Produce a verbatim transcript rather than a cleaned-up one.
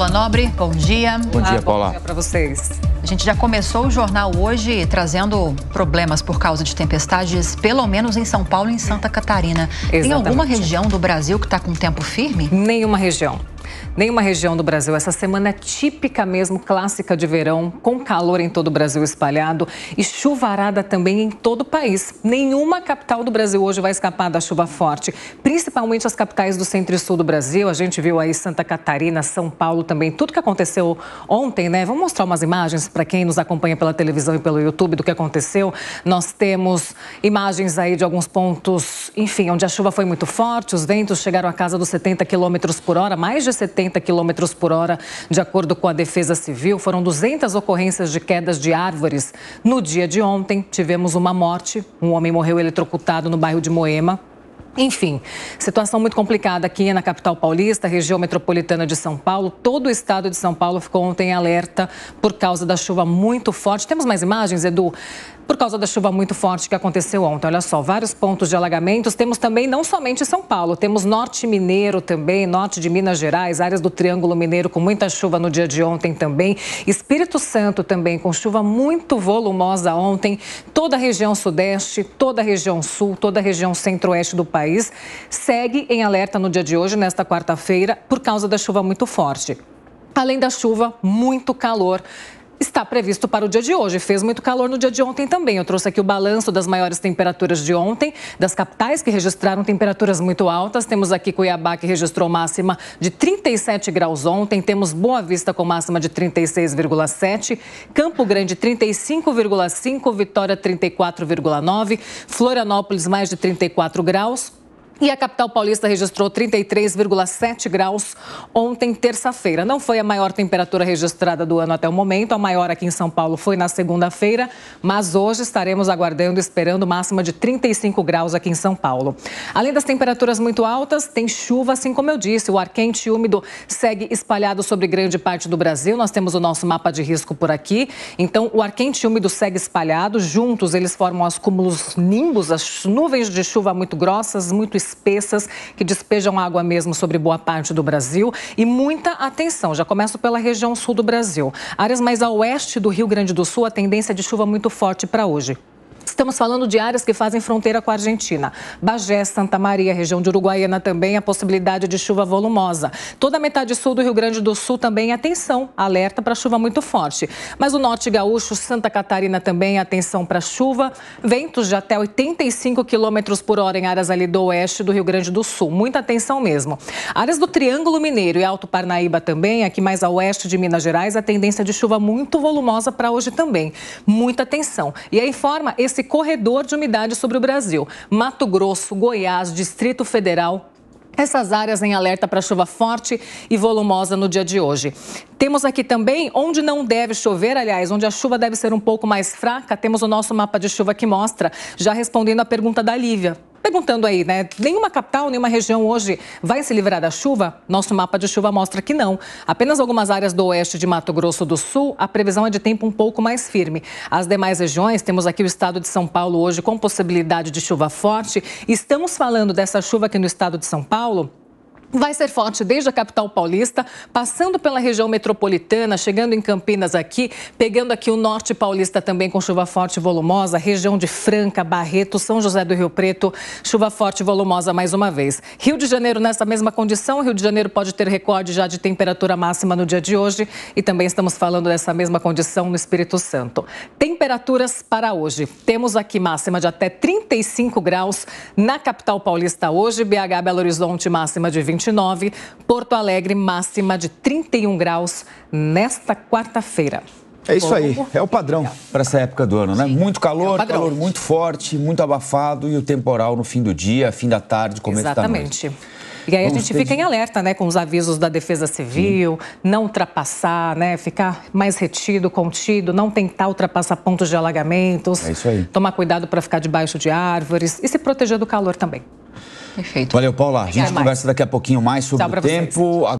Paula Nobre, bom dia. Bom dia, Paula. Bom dia para vocês. A gente já começou o jornal hoje trazendo problemas por causa de tempestades, pelo menos em São Paulo e em Santa Catarina. Exatamente. Tem alguma região do Brasil que está com tempo firme? Nenhuma região. Nenhuma região do Brasil. Essa semana é típica mesmo, clássica de verão, com calor em todo o Brasil espalhado e chuvarada também em todo o país. Nenhuma capital do Brasil hoje vai escapar da chuva forte, principalmente as capitais do centro e sul do Brasil. A gente viu aí Santa Catarina, São Paulo também, tudo que aconteceu ontem, né? Vamos mostrar umas imagens para quem nos acompanha pela televisão e pelo YouTube do que aconteceu. Nós temos imagens aí de alguns pontos, enfim, onde a chuva foi muito forte, os ventos chegaram à casa dos setenta quilômetros por hora, mais de setenta quilômetros por hora, de acordo com a Defesa Civil. Foram duzentas ocorrências de quedas de árvores. No dia de ontem, tivemos uma morte. Um homem morreu eletrocutado no bairro de Moema. Enfim, situação muito complicada aqui na capital paulista, região metropolitana de São Paulo. Todo o estado de São Paulo ficou ontem em alerta por causa da chuva muito forte. Temos mais imagens, Edu? Por causa da chuva muito forte que aconteceu ontem. Olha só, vários pontos de alagamentos. Temos também, não somente São Paulo, temos Norte Mineiro também, norte de Minas Gerais, áreas do Triângulo Mineiro com muita chuva no dia de ontem também. Espírito Santo também com chuva muito volumosa ontem. Toda a região sudeste, toda a região sul, toda a região centro-oeste do país segue em alerta no dia de hoje, nesta quarta-feira, por causa da chuva muito forte. Além da chuva, muito calor está previsto para o dia de hoje. Fez muito calor no dia de ontem também. Eu trouxe aqui o balanço das maiores temperaturas de ontem, das capitais que registraram temperaturas muito altas. Temos aqui Cuiabá, que registrou máxima de trinta e sete graus ontem. Temos Boa Vista com máxima de trinta e seis vírgula sete. Campo Grande, trinta e cinco vírgula cinco. Vitória, trinta e quatro vírgula nove. Florianópolis, mais de trinta e quatro graus. E a capital paulista registrou trinta e três vírgula sete graus ontem, terça-feira. Não foi a maior temperatura registrada do ano até o momento. A maior aqui em São Paulo foi na segunda-feira, mas hoje estaremos aguardando, esperando máxima de trinta e cinco graus aqui em São Paulo. Além das temperaturas muito altas, tem chuva, assim como eu disse. O ar quente e úmido segue espalhado sobre grande parte do Brasil. Nós temos o nosso mapa de risco por aqui. Então, o ar quente e úmido segue espalhado. Juntos, eles formam os cúmulos nimbus, as nuvens de chuva muito grossas, muito espessas, que despejam água mesmo sobre boa parte do Brasil. E muita atenção, já começo pela região sul do Brasil. Áreas mais a oeste do Rio Grande do Sul, a tendência de chuva muito forte para hoje. Estamos falando de áreas que fazem fronteira com a Argentina. Bagé, Santa Maria, região de Uruguaiana também, a possibilidade de chuva volumosa. Toda a metade sul do Rio Grande do Sul também, atenção, alerta para chuva muito forte. Mas o norte gaúcho, Santa Catarina também, atenção para chuva. Ventos de até oitenta e cinco quilômetros por hora em áreas ali do oeste do Rio Grande do Sul. Muita atenção mesmo. Áreas do Triângulo Mineiro e Alto Parnaíba também, aqui mais a oeste de Minas Gerais, a tendência de chuva muito volumosa para hoje também. Muita atenção. E aí informa esse corredor de umidade sobre o Brasil. Mato Grosso, Goiás, Distrito Federal. Essas áreas em alerta para chuva forte e volumosa no dia de hoje. Temos aqui também onde não deve chover, aliás, onde a chuva deve ser um pouco mais fraca, temos o nosso mapa de chuva que mostra, já respondendo a pergunta da Lívia. Perguntando aí, né? Nenhuma capital, nenhuma região hoje vai se livrar da chuva? Nosso mapa de chuva mostra que não. Apenas algumas áreas do oeste de Mato Grosso do Sul, a previsão é de tempo um pouco mais firme. As demais regiões, temos aqui o estado de São Paulo hoje com possibilidade de chuva forte. Estamos falando dessa chuva aqui no estado de São Paulo. Vai ser forte desde a capital paulista, passando pela região metropolitana, chegando em Campinas aqui, pegando aqui o norte paulista também com chuva forte e volumosa, região de Franca, Barreto, São José do Rio Preto, chuva forte e volumosa mais uma vez. Rio de Janeiro nessa mesma condição, Rio de Janeiro pode ter recorde já de temperatura máxima no dia de hoje e também estamos falando dessa mesma condição no Espírito Santo. Temperaturas para hoje. Temos aqui máxima de até trinta e cinco graus na capital paulista hoje, B H, Belo Horizonte máxima de vinte e nove, Porto Alegre máxima de trinta e um graus nesta quarta-feira. É isso aí, é o padrão para essa época do ano, né? Muito calor, é calor muito forte, muito abafado e o temporal no fim do dia, fim da tarde, começo da noite. Exatamente. E aí a gente fica em alerta, né, com os avisos da Defesa Civil, Sim. não ultrapassar, né, ficar mais retido, contido, não tentar ultrapassar pontos de alagamentos. É isso aí. Tomar cuidado para ficar debaixo de árvores e se proteger do calor também. Perfeito. Valeu, Paula. A gente conversa daqui a pouquinho mais sobre o tempo.